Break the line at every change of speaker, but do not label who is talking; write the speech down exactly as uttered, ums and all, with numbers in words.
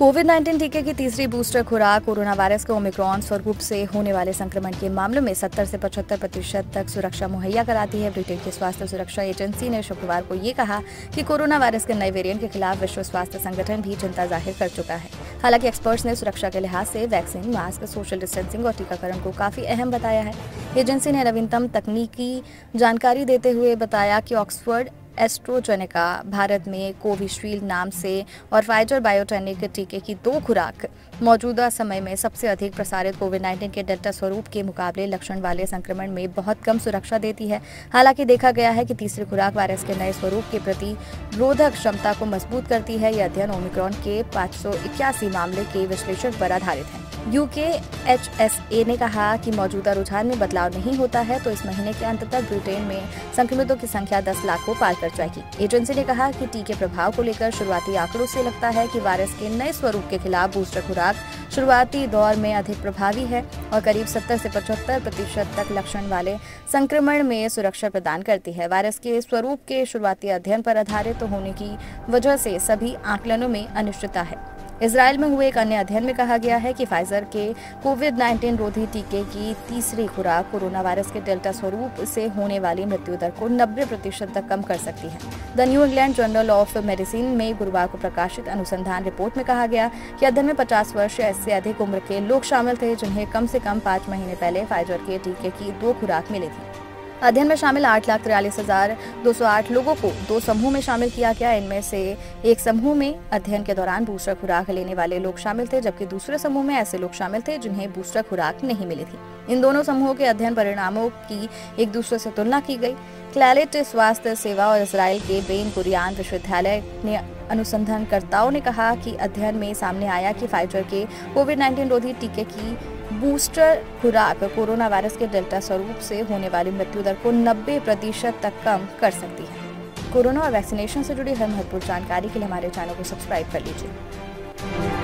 Covid nineteen टीके की तीसरी बूस्टर खुराक कोरोना वायरस के ओमिक्रॉन स्वरूप से होने वाले संक्रमण के मामलों में सत्तर से पचहत्तर प्रतिशत तक सुरक्षा मुहैया कराती है। ब्रिटेन की स्वास्थ्य सुरक्षा एजेंसी ने शुक्रवार को ये कहा कि कोरोना वायरस के नए वेरिएंट के खिलाफ विश्व स्वास्थ्य संगठन भी चिंता जाहिर कर चुका है। हालांकि एक्सपर्ट्स ने सुरक्षा के लिहाज से वैक्सीन, मास्क, सोशल डिस्टेंसिंग और टीकाकरण को काफी अहम बताया है। एजेंसी ने नवीनतम तकनीकी जानकारी देते हुए बताया कि ऑक्सफोर्ड एस्ट्रोजेनेका भारत में कोविशील्ड नाम से और फाइजर बायोटेक्निक टीके की दो खुराक मौजूदा समय में सबसे अधिक प्रसारित कोविड नाइन्टीन के डेल्टा स्वरूप के मुकाबले लक्षण वाले संक्रमण में बहुत कम सुरक्षा देती है। हालांकि देखा गया है कि तीसरी खुराक वायरस के नए स्वरूप के प्रति रोधक क्षमता को मजबूत करती है। यह अध्ययन ओमिक्रॉन के पाँच सौ इक्यासी मामले के विश्लेषण पर आधारित है। यूके एच एस ए ने कहा कि मौजूदा रुझान में बदलाव नहीं होता है तो इस महीने के अंत तक ब्रिटेन में संक्रमितों की संख्या दस लाख को पार कर जाएगी। एजेंसी ने कहा कि टीके प्रभाव को लेकर शुरुआती आंकड़ों से लगता है कि वायरस के नए स्वरूप के खिलाफ बूस्टर खुराक शुरुआती दौर में अधिक प्रभावी है और करीब सत्तर से पचहत्तर प्रतिशत तक लक्षण वाले संक्रमण में सुरक्षा प्रदान करती है। वायरस के स्वरूप के शुरुआती अध्ययन पर आधारित होने की वजह से सभी आकलनों में अनिश्चितता है। इजराइल में हुए एक अन्य अध्ययन में कहा गया है कि फाइजर के कोविड नाइन्टीन रोधी टीके की तीसरी खुराक कोरोना वायरस के डेल्टा स्वरूप से होने वाली मृत्यु दर को नब्बे प्रतिशत तक कम कर सकती है। The New England Journal of Medicine में गुरुवार को प्रकाशित अनुसंधान रिपोर्ट में कहा गया कि अध्ययन में पचास वर्ष या इससे अधिक उम्र के लोग शामिल थे जिन्हें कम से कम पाँच महीने पहले फाइजर के टीके की दो खुराक मिली थी। अध्ययन में शामिल आठ लाख तिरालीस हजार दो सौ आठ लोगों को दो समूह में शामिल किया गया। इनमें से एक समूह में अध्ययन के दौरान बूस्टर खुराक लेने वाले लोग शामिल थे, जबकि दूसरे समूह में ऐसे लोग शामिल थे जिन्हें बूस्टर खुराक नहीं मिली थी। इन दोनों समूहों के अध्ययन परिणामों की एक दूसरे से तुलना की गई। क्लैरिट स्वास्थ्य सेवा और इसराइल के बेन गुरियान विश्वविद्यालय ने अनुसंधानकर्ताओं ने कहा कि अध्ययन में सामने आया कि फाइजर के कोविड नाइन्टीन रोधी टीके की बूस्टर खुराक कोरोना वायरस के डेल्टा स्वरूप से होने वाली मृत्यु दर को नब्बे प्रतिशत तक कम कर सकती है। कोरोना और वैक्सीनेशन से जुड़ी हर महत्वपूर्ण जानकारी के लिए हमारे चैनल को सब्सक्राइब कर लीजिए।